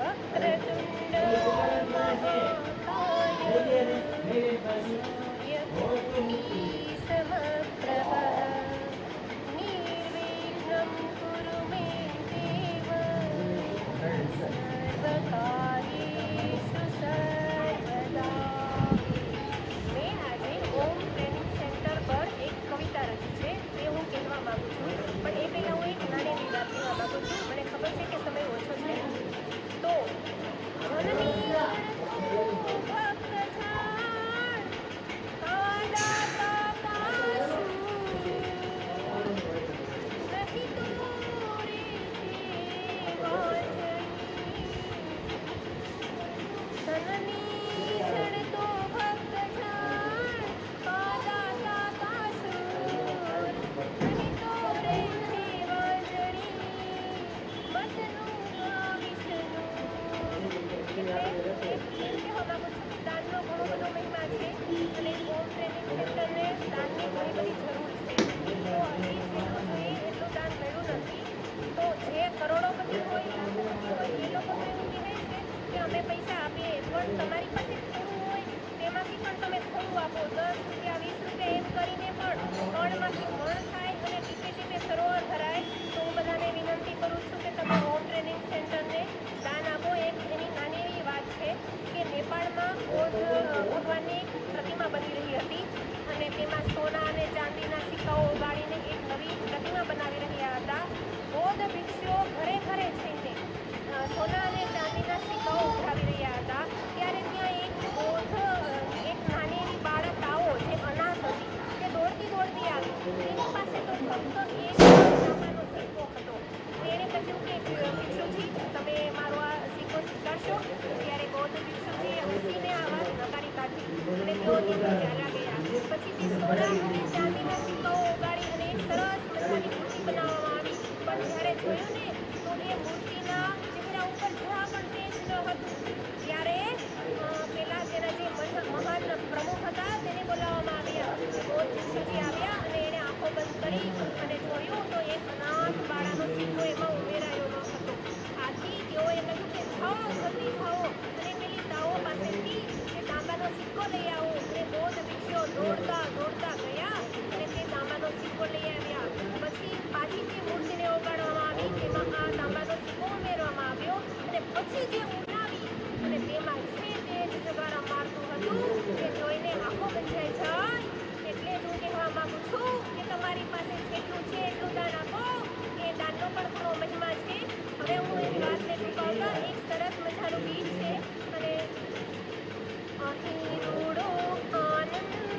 वक्रतुण्ड महाकाय सूर्यकोटि समप्रभ निर्विघ्नं कुरु मे देव सर्वकार्येषु सर्वदा। મેં આજે હોમ ટ્રેનિંગ સેન્ટર પર એક કવિતા રચી છે તે હું કહેવા માંગુ છું, પણ એ પહેલાં હું એક નાની વાત કહેવા માંગુ છું. મને ખબર છે કે સમય ઓછો છે, તો જનની ભક્તજાણ કાદા તાતાસુ નહીં તોરે જીવાજની જનની જડતો ભક્તજાણ કાદા તાતાસુ નહીં તોરે જીવાજણી મતનું વિષ્ણુ. એટલે એમ કહેવા માંગુ છું કે દાનનો ઘણો બધો મહિમા છે અને હોમ ટ્રેનિંગ સેન્ટરને દાનની ઘણી બધી જરૂર છે. તો હજી જેટલું જોઈએ એટલું દાન મળ્યું નથી. તો જે કરોડોપતિ હોય, લાખોપતિ હોય, એ લોકો તો એવું કહે છે કે અમે પૈસા આપીએ, પણ તમારી પાસે થોડું હોય તેમાંથી પણ તમે થોડું આપો. 10 રૂપિયા 20 રૂપિયા એમ કરીને પણ મણમાંથી મણ થાય અને ટીપે ટીપે સરોવર ભરાય. તો હું બધાને વિનંતી કરું છું કે તમે હોમ ટ્રેનિંગ સેન્ટરને દાન આપો. એક એની નાની એવી વાત છે કે નેપાળમાં બૌદ્ધ ભગવાનની પ્રતિમા બની રહી હતી અને તેમાં સોના અને ચાંદીના સિક્કાઓ ઉગાડીને એક નવી પ્રતિમા બનાવી રહ્યા હતા. બૌદ્ધ ભિક્ષુઓ ઘરે ઘરે જઈને સોના અને ચાંદીના સિક્કાઓ ઉઘરાવી રહ્યા હતા. ત્યારે ત્યાં એક નાની એવી બાળક આવો જે અનાથ હતી, તે દોડતી દોડતી આવી. તેની પાસે તો ફક્ત એક તાંબાનો સિક્કો હતો. તેણે કહ્યું કે ભિક્ષુજી, તમે મારો આ સિક્કો સ્વીકારશો? ત્યારે બૌદ્ધ ભિક્ષુજીએ હસીને આ વાત નકારી કાઢી અને તેઓ ત્યાંથી ચાલ્યા ગયા. પછી તે સોના અને ચાંદીના સિક્કાઓ ઉગાડી અને એક સરસ મજાની મૂર્તિ બનાવવામાં આવી. પણ જ્યારે જોયું ને તો એ મૂર્તિના ચહેરા ઉપર જરા પણ તેજ ન હતું. ત્યારે પેલા તેના જે મહાન પ્રમુખ હતા તેને બોલાવવામાં આવ્યા. બૌદ્ધ ભિક્ષુજી આવ્યા અને એણે આંખો બંધ કરી અને જોયું તો એક અનાથ બાળાનો સિક્કો એમાં ઉમેરાયો ન હતો. આથી તેઓએ કહ્યું કે જાઓ, જલ્દી જાઓ અને પેલી તાઓ પાસેથી એ તાંબાનો સિક્કો લઈ આવો. અને બૌદ્ધ ભિક્ષુઓ દોડતા દોડતા ગયા અને તે તાંબાનો સિક્કો લઈ આવ્યા. પછી પાછી તે મૂર્તિને ઓગાળવામાં આવી, તેમાં આ તાંબાનો સિક્કો ઉમેરવામાં આવ્યો અને પછી જે ઉડાવી અને તેમાં જે તેજ જગારા મારતું હતું તે જોઈને આંખો બંધાઈ જાય. એટલે જ હું કહેવા માંગુ છું કે તમારી પાસે જેટલું છે એટલું દાન આપો. એ દાનનો પણ ઘણો મહિમા છે. હવે હું એની વાતને ટૂંકાવતા એક સરસ મજાનું ગીત છે અને અહીં રૂડો આનંદ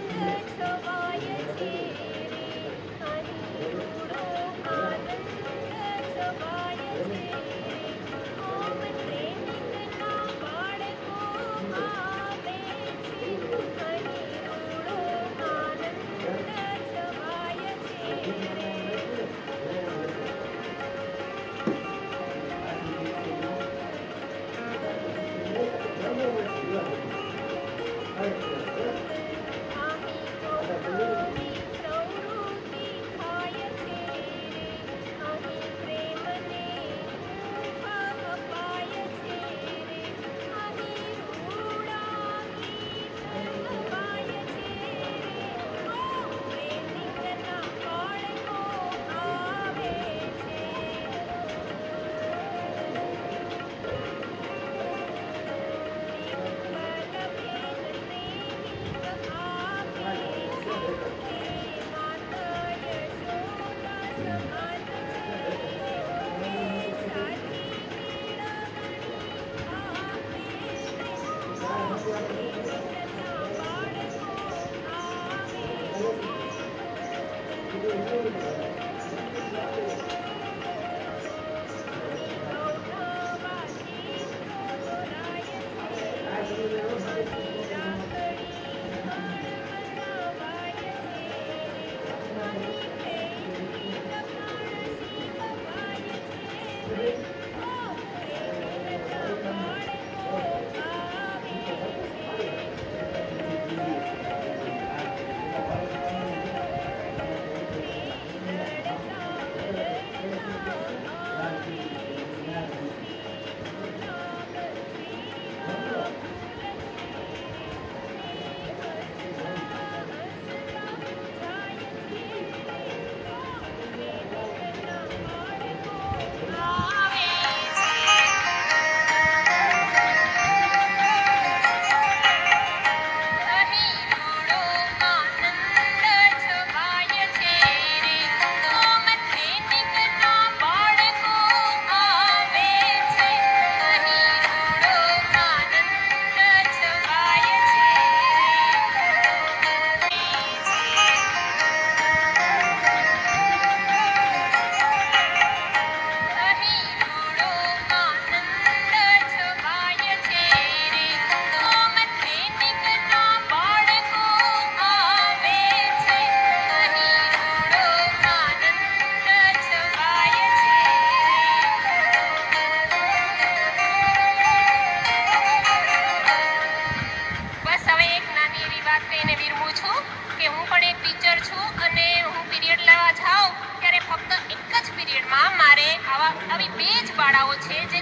છવાય છે રે, અહીં રૂડો આનંદ છવાય છે રે, હોમ ટ્રેનિંગના બાળકો આવે છે, અહીં રૂડો આનંદ છવાય છે રે.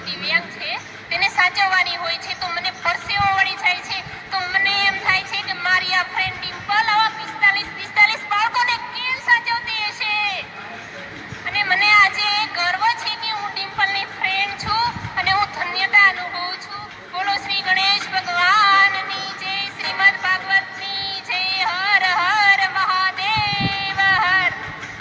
દિવ્યાંગ છે તેને સાચવવાની હોય છે તો મને પરસેવો વળી જાય છે. તો મને એમ થાય છે કે મારી આ ફ્રેન્ડ ડિમ્પલ આવા 45 બાળકોને કેમ સાચવતી હશે. અને મને આજે ગર્વ છે કે હું ડિમ્પલની ફ્રેન્ડ છું અને હું ધન્યતા અનુભવું છું. બોલો શ્રી ગણેશ ભગવાનની જય, શ્રીમદ ભાગવતની જય. હર હર મહાદેવ હર.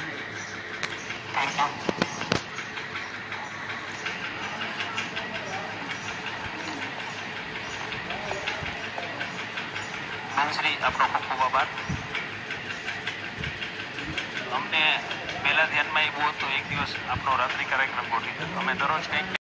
શ્રી આપનો ખૂબ ખૂબ આભાર. અમને પહેલા ધ્યાનમાં એવું હતું એક દિવસ આપનો રાત્રિ કાર્યક્રમ ગોઠવી. અમે દરરોજ કંઈક